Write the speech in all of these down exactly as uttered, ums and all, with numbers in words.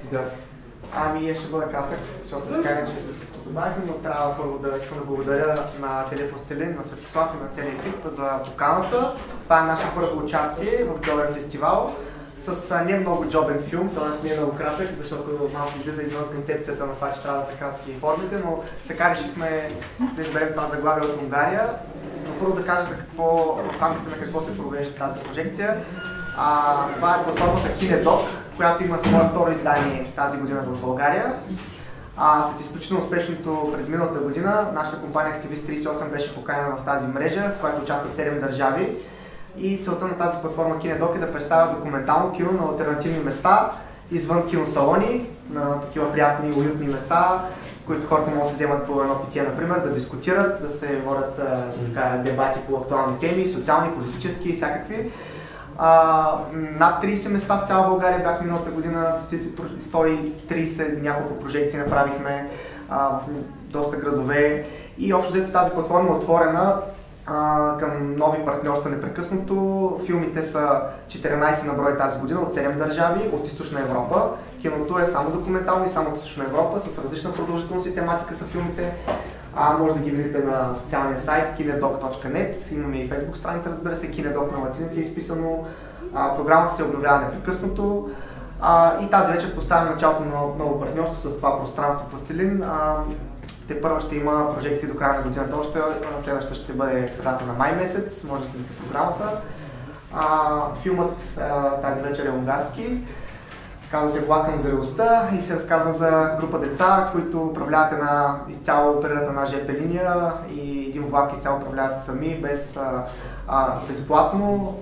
Да. Ами, ще бъда кратък, защото така не че се позабавихме, но трябва първо да искам да благодаря на Телепластилин, на Светослав и на целия екип за поканата. Това е наше първо участие в Джобен фестивал с не много джобен филм, т.е. не е много кратък, защото малко излиза извън концепцията на това, че трябва да са кратки формите, но така решихме да изберем това заглавие от Унгария. Но първо да кажа за какво, в рамките на какво се провежда тази прожекция. А, това е платформата Кинедок, която има свое второ издание тази година в България. А, след изключително успешното през миналата година, нашата компания Активист тридесет и осем беше поканена в тази мрежа, в която участват седем държави. И целта на тази платформа Кинедок е да представя документално кино на алтернативни места, извън киносалони, на такива приятни, уютни места, в които хората могат да се вземат по едно питие, например, да дискутират, да се водят така, дебати по актуални теми, социални, политически и всякакви. А, над тридесет места в цяла България бяха миналата година, сто и тридесет няколко прожекции направихме а, в доста градове и общо взето тази платформа е отворена а, към нови партньорства непрекъснато. Филмите са четиринадесет на брой тази година от седем държави от Източна Европа. Киното е само документално и само от Източна Европа, с различна продължителност и тематика са филмите. А, може да ги видите на официалния сайт кинедок точка нет, имаме и фейсбук страница, разбира се, Кинедок на латиница е изписано. А, програмата се обновява непрекъснато а, и тази вечер поставя началото на ново партньорство с това пространство Пластилин. А, те първо ще има прожекции до края на годината още, следващата ще бъде в средата на май месец, може да следите програмата. А, филмът а, тази вечер е унгарски. Казва се "Влак към зрелостта" и се разказва за група деца, които управляват една изцяло оперират на една жп линия и един влак изцяло управляват сами, без, а, а, безплатно.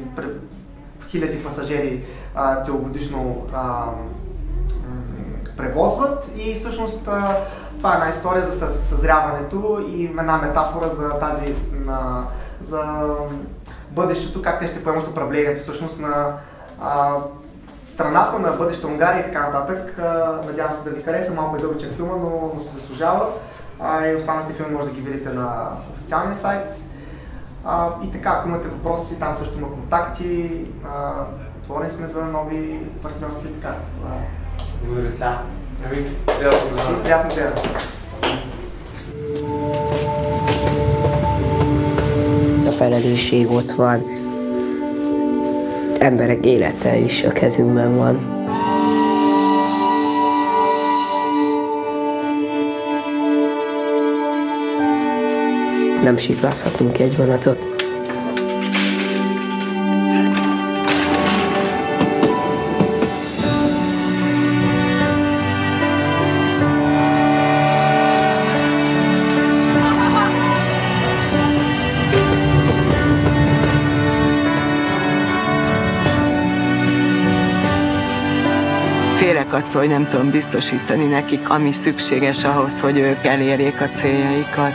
Хиляди пасажери а, целогодишно а, превозват и всъщност а, това е една история за съзряването и една метафора за тази, на, за бъдещето, как те ще поемат управлението всъщност на а, страната на бъдеща Унгария и така нататък. Надявам се да ви хареса, малко е дълбочен филма, но, но се заслужава. А, и останалите филми може да ги видите на официалния сайт. А, и така, ако имате въпроси, там също има контакти. А, отворени сме за нови партньорства и така. Благодаря. Да. Приятно да. Приятно да. A felelősség ott van. Emberek élete is a kezünkben van. Nem siklázhatunk egy vonatot. Félek attól, hogy nem tudom biztosítani nekik, ami szükséges ahhoz, hogy ők elérjék a céljaikat.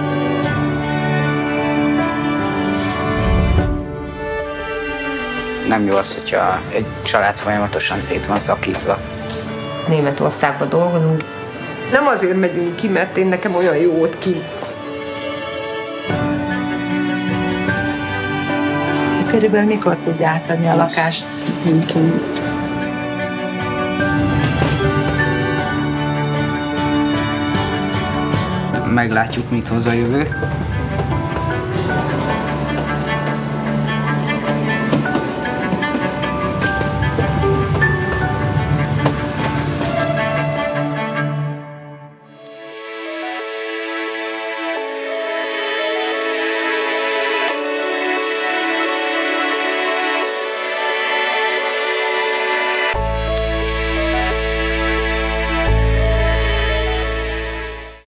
Nem jó az, hogyha egy család folyamatosan szét van szakítva. Németországban dolgozunk. Nem azért megyünk ki, mert én nekem olyan jó ott kint. Körülbelül mikor tudja átadni a lakást? Meglátjuk, mit hoz a jövő.